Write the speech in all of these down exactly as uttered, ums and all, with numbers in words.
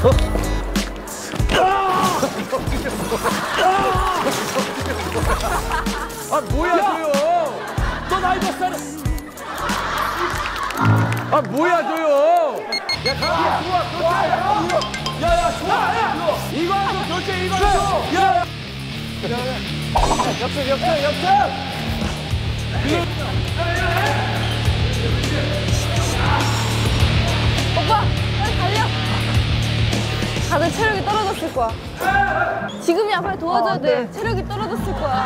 아 뭐야 조용. 너 나이 몇 살이야? 아 뭐야 조용. 야 가야 좋아 좋아. 야야 좋아. 야 이거 하고 결제 이거 하고. 야. 역습 역습 역습. 오빠 빨리 달려. 다들 체력이 떨어졌을 거야. 지금이야 빨리 도와줘야 돼. 체력이 떨어졌을 거야.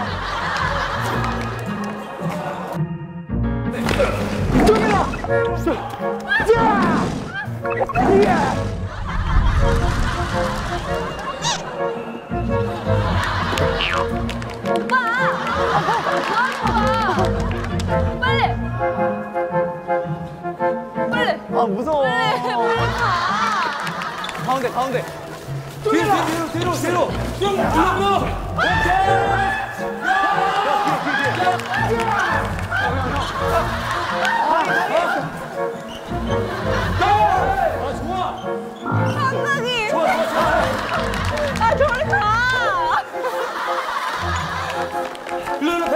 오빠! 도와줘! 빨리! 빨리! 아 무서워. 빨리! 빨리 가! 가운데 가운데. 뒤로 뒤로 뒤로 뒤로. 뒤로 뒤로. 오케이. 아 좋아. 감독님! 좋아 좋아 좋아. 아 저리 가! 일로 일로.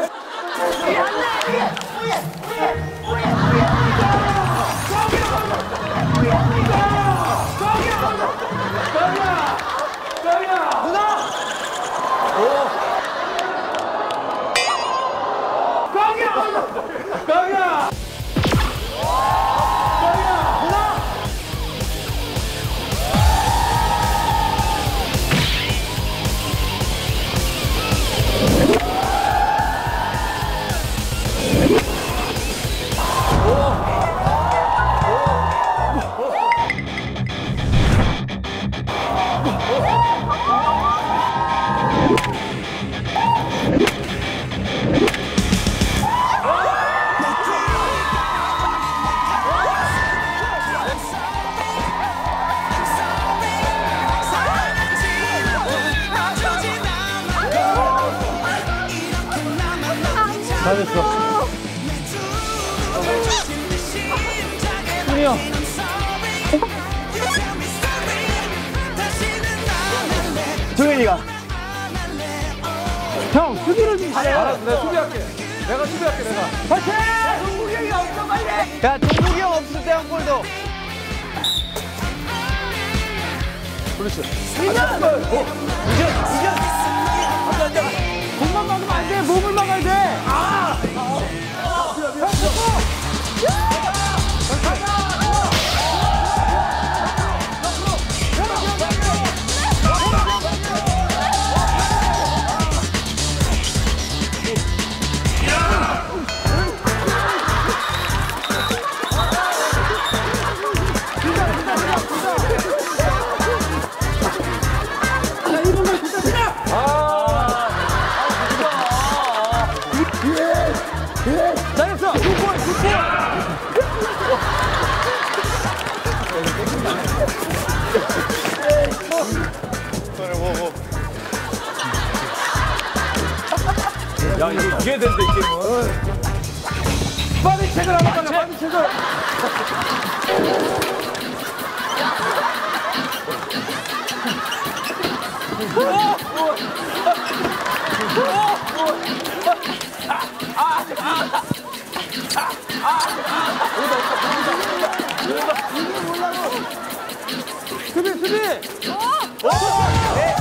잘했어. 준이 형. 조현이가. 형, 수비를 좀 잘해. 알았어, 내가 수비할게. 내가 수비할게, 내가. 파이팅! 동국이 형이 없어, 빨리! 야, 동국이 형 없을 때 한 골 더. 그렇지. 이전! 어, 이전! 이전! 앉아, 앉아. 공만 막으면 안 돼. 몸을 막아야 돼. 아! 잘했어! 굿볼! 굿볼! 야, 이거 이게 된다, 이 게임은. 빨리 책을 안 받아, 빨리 책을! 수비, 수비! 어! 어! 네.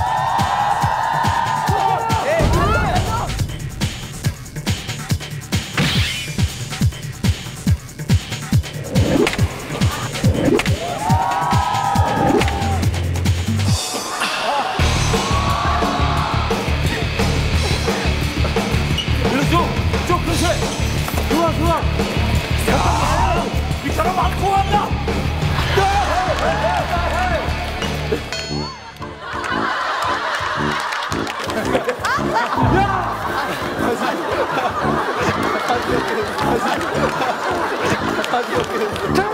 좋아, 좋아. 야, 이 사람 많고 한다. 야!